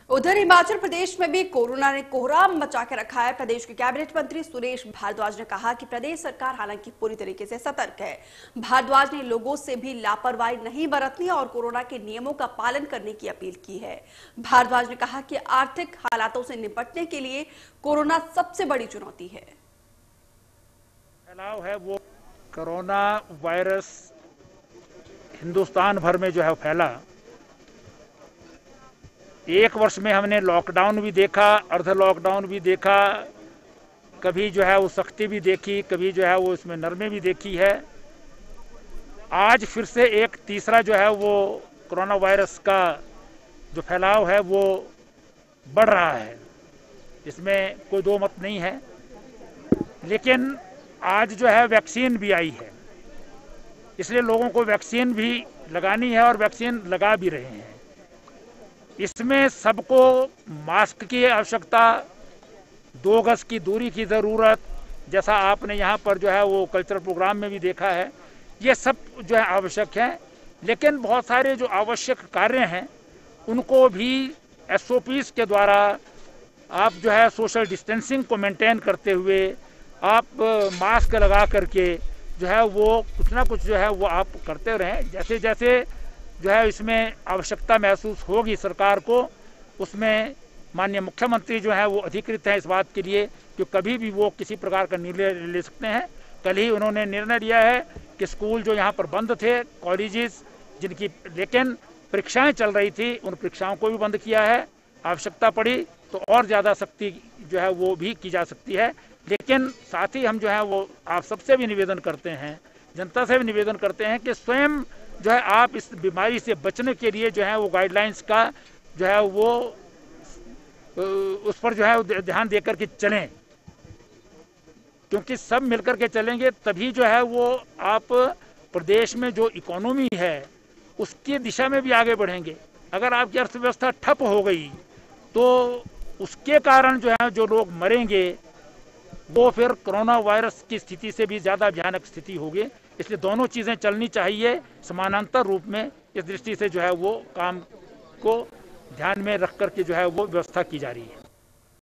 उधर हिमाचल प्रदेश में भी कोरोना ने कोहराम मचा के रखा है। प्रदेश के कैबिनेट मंत्री सुरेश भारद्वाज ने कहा कि प्रदेश सरकार हालांकि पूरी तरीके से सतर्क है। भारद्वाज ने लोगों से भी लापरवाही नहीं बरतनी और कोरोना के नियमों का पालन करने की अपील की है। भारद्वाज ने कहा कि आर्थिक हालातों से निपटने के लिए कोरोना सबसे बड़ी चुनौती है। फैलाव है वो कोरोना वायरस हिंदुस्तान भर में जो है फैला। एक वर्ष में हमने लॉकडाउन भी देखा, अर्ध लॉकडाउन भी देखा, कभी जो है वो सख्ती भी देखी, कभी जो है वो इसमें नरमी भी देखी है। आज फिर से एक तीसरा जो है वो कोरोना वायरस का जो फैलाव है वो बढ़ रहा है, इसमें कोई दो मत नहीं है। लेकिन आज जो है वैक्सीन भी आई है, इसलिए लोगों को वैक्सीन भी लगानी है और वैक्सीन लगा भी रहे हैं। इसमें सबको मास्क की आवश्यकता, 2 गज की दूरी की ज़रूरत, जैसा आपने यहाँ पर जो है वो कल्चरल प्रोग्राम में भी देखा है, ये सब जो है आवश्यक है। लेकिन बहुत सारे जो आवश्यक कार्य हैं उनको भी SOPs के द्वारा आप जो है सोशल डिस्टेंसिंग को मेंटेन करते हुए आप मास्क लगा करके जो है वो कुछ ना कुछ जो है वो आप करते रहें। जैसे जैसे जो है इसमें आवश्यकता महसूस होगी सरकार को, उसमें माननीय मुख्यमंत्री जो है वो अधिकृत हैं इस बात के लिए कि कभी भी वो किसी प्रकार का निर्णय ले सकते हैं। कल ही उन्होंने निर्णय लिया है कि स्कूल जो यहाँ पर बंद थे, कॉलेजेस जिनकी लेकिन परीक्षाएं चल रही थी, उन परीक्षाओं को भी बंद किया है। आवश्यकता पड़ी तो और ज़्यादा सख्ती जो है वो भी की जा सकती है। लेकिन साथ ही हम जो है वो आप सबसे भी निवेदन करते हैं, जनता से भी निवेदन करते हैं कि स्वयं जो है आप इस बीमारी से बचने के लिए जो है वो गाइडलाइंस का जो है वो उस पर जो है ध्यान देकर के चलें, क्योंकि सब मिलकर के चलेंगे तभी जो है वो आप प्रदेश में जो इकोनॉमी है उसकी दिशा में भी आगे बढ़ेंगे। अगर आपकी अर्थव्यवस्था ठप हो गई तो उसके कारण जो है जो लोग मरेंगे वो फिर कोरोना वायरस की स्थिति से भी ज़्यादा भयानक स्थिति होगी। इसलिए दोनों चीज़ें चलनी चाहिए समानांतर रूप में। इस दृष्टि से जो है वो काम को ध्यान में रख करके जो है वो व्यवस्था की जा रही है।